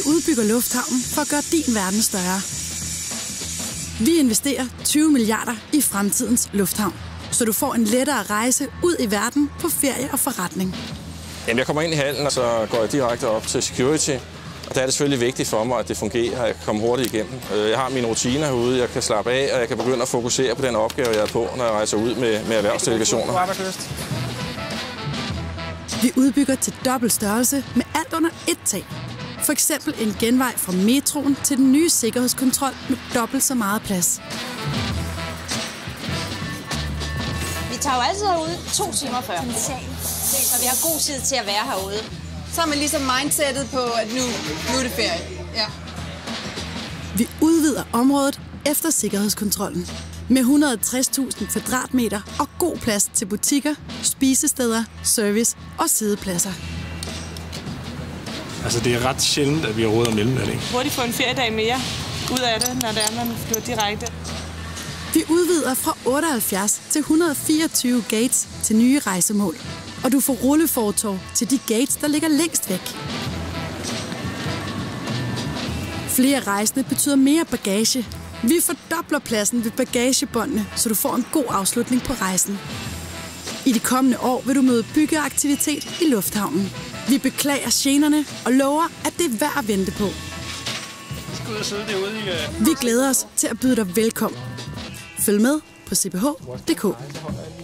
udbygger lufthavnen for at gøre din verden større. Vi investerer 20 milliarder i fremtidens lufthavn, så du får en lettere rejse ud i verden på ferie og forretning. Jamen, jeg kommer ind i hallen, og så går jeg direkte op til security. Og der er det selvfølgelig vigtigt for mig, at det fungerer, at jeg kan komme hurtigt igennem. Jeg har mine rutiner herude, jeg kan slappe af, og jeg kan begynde at fokusere på den opgave, jeg er på, når jeg rejser ud med erhvervsdelegationer. Vi udbygger til dobbelt størrelse med alt under ét tag. For eksempel en genvej fra metroen til den nye sikkerhedskontrol med dobbelt så meget plads. Vi tager jo altid herude 2 timer før, så vi har god tid til at være herude. Så er man ligesom mindsetet på, at nu er det ferie. Ja. Vi udvider området efter sikkerhedskontrollen med 160.000 kvadratmeter og god plads til butikker, spisesteder, service og siddepladser. Altså, det er ret sjældent, at vi har råd at mellemlanding. Hurtigt få en feriedag mere ud af det, når det er, man flyver direkte. Vi udvider fra 78 til 124 gates til nye rejsemål. Og du får rullefortov til de gates, der ligger længst væk. Flere rejsende betyder mere bagage. Vi fordobler pladsen ved bagagebåndene, så du får en god afslutning på rejsen. I de kommende år vil du møde byggeaktivitet i lufthavnen. Vi beklager generne og lover, at det er værd at vente på. Vi glæder os til at byde dig velkommen. Følg med på cph.dk.